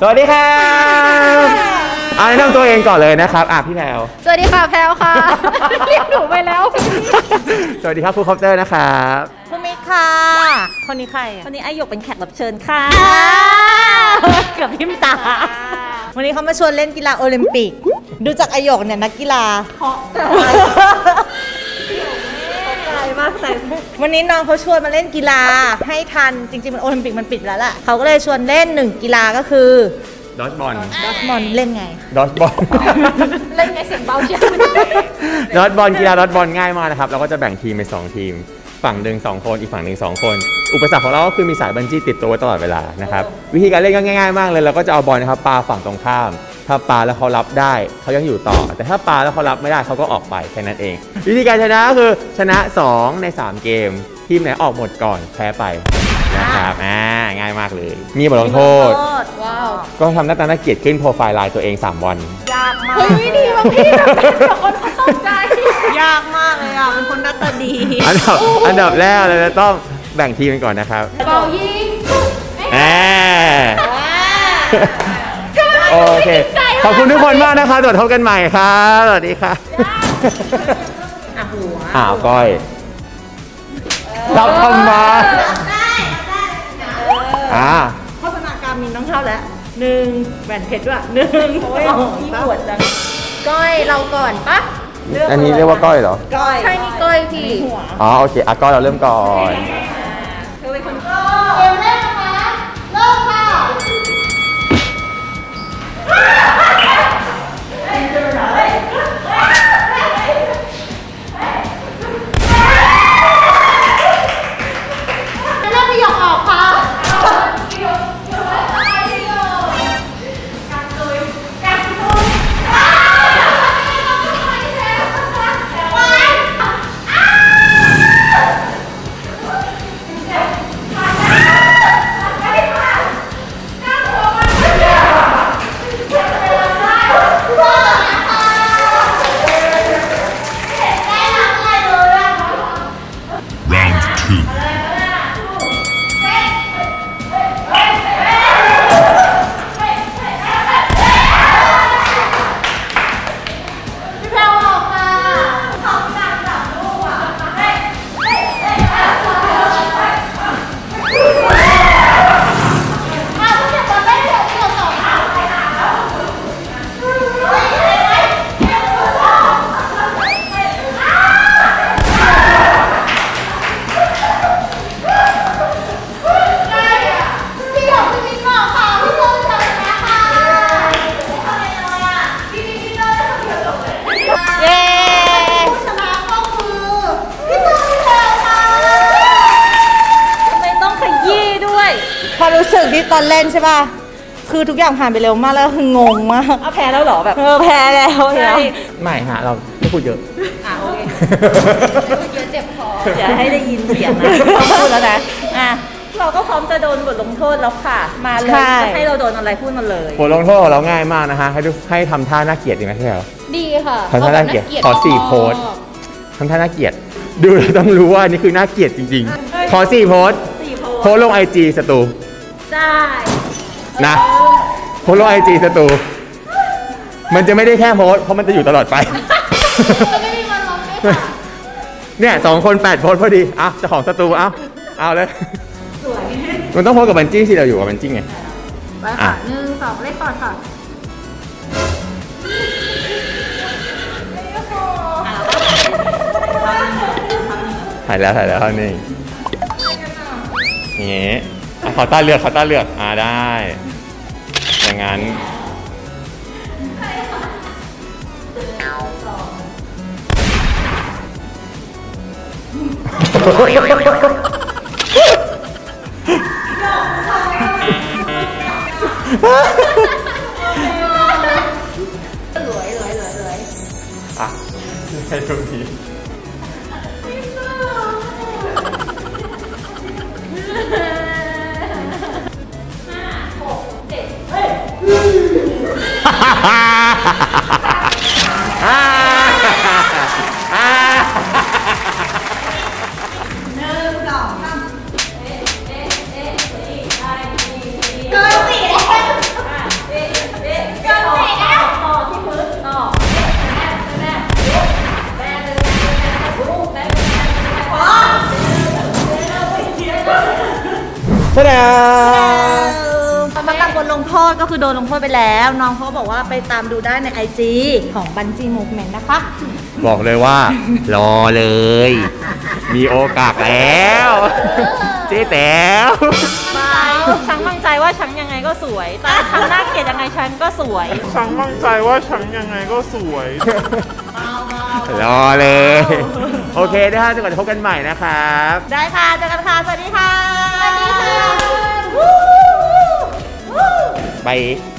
สวัสดีครับแนะนำตัวเองก่อนเลยนะครับพี่แพลวสวัสดีค่ะแพลวค่ะเรียกหนูไปแล้วสวัสดีครับครูคอปเตอร์นะครับครูมิกค่ะคนนี้ใครคนนี้อายุเป็นแขกรับเชิญค่ะเกือบพิมพ์ตาวันนี้เขามาชวนเล่นกีฬาโอลิมปิกดูจากอายุเนี่ยนักกีฬาเพาะมากแต่วันนี้น้องเขาชวนมาเล่นกีฬาให้ทันจริงๆมันโอลิมปิกมันปิดแล้วแหละเขาก็เลยชวนเล่น1กีฬาก็คือดอชบอลเล่นไงดอชบอลเล่นไงเสียงเบาเชียวดอชบอลกีฬาดอชบอลง่ายมากนะครับเราก็จะแบ่งทีมเป็น2ทีมฝั่งหนึ่ง2คนอีกฝั่งหนึ่ง2คนอุปสรรคของเราก็คือมีสายบันจี้ติดตัวไว้ตลอดเวลานะครับวิธีการเล่นก็ง่ายๆมากเลยเราก็จะเอาบอลนะครับปาฝั่งตรงข้ามถ้าปาแล้วเขารับได้เขายังอยู่ต่อแต่ถ้าปาแล้วเขารับไม่ได้เขาก็ออกไปแค่นั้นเองวิธีการชนะก็คือชนะ2ใน3เกมทีมไหนออกหมดก่อนแพ้ไปนะครับง่ายมากเลยมีบทลงโทษว้าวก็ทำหน้าตาน่าเกลียดขึ้นโปรไฟล์ไลน์ตัวเอง3 วันยากมากเฮ้ยดีมากพี่แบบคนเขาตกใจยากมากเลยเป็นคนหน้าตาดีอันดับแรกเราจะต้องแบ่งทีมกันก่อนนะครับเป่ายิงโอเคขอบคุณทุกคนมากนะคะตรวจพบกันใหม่ครับสวัสดีค่ะก้อยรับทำมาโฆษณาการมีน้องเข้าแล้ว1แหวนเพชรด้วย1โอ้ยพี่ปวดจังก้อยเราก่อนปะอันนี้เรียกว่าก้อยเหรอก้อยใช่นี่ก้อยพี่โอเคก้อยเราเริ่มก่อนเธอเป็นคนก้อยเริ่มนะคะเริ่มค่ะความรู้สึกที่ตอนเล่นใช่ป่ะคือทุกอย่างผ่านไปเร็วมากแล้วคืองงมากแพ้แล้วเหรอแบบแพ้แล้วใช่ไม่ฮะเราไม่พูดเยอะโอเคเยอะเจ็บคออย่าให้ได้ยินเสียงนะพูดแล้วนะเราก็พร้อมจะโดนบทลงโทษแล้วค่ะมาเลยจะให้เราโดนอะไรพูดมาเลยบทลงโทษเราง่ายมากนะฮะให้ทำท่าน่าเกลียดดีไหมพี่แพลวดีค่ะทำท่าน่าเกลียดขอ4โพสทำท่าน่าเกลียดดูแล้วต้องรู้ว่านี่คือน่าเกลียดจริงๆขอ4โพสโพสลง IG สตูได้นะโพสลง IG สตูมันจะไม่ได้แค่โพสเพราะมันจะอยู่ตลอดไปเนี่ย2 คน8โพสพอดีจะของสตูเอาเลยมันต้องโพสกับบันจี้สิเราอยู่กับบันจี้ไงไปค่ะ1 2เล่นก่อนค่ะถ่ายแล้วเท่านี้อย่างงี้ขอต้าเลือกได้อย่างงั้นให้ทุกทีแสดงสำหรับบทลงโทษก็คือโดนลงโทษไปแล้ว น้องเขาบอกว่าไปตามดูได้ใน IG ของ Bungee Movement นะคะบอกเลยว่า รอเลย มีโอกาสแล้วเจ๊แต๋วฉันมั่นใจว่าฉันยังไงก็สวยแต่ฉันน่าเกลียดยังไงฉันก็สวยฉันมั่นใจว่าฉันยังไงก็สวยรอเลย โอเคนะฮะจนกว่าจะพบกันใหม่นะครับได้ค่ะเจอกันค่ะ สวัสดีค่ะสวัสดีค่ะไป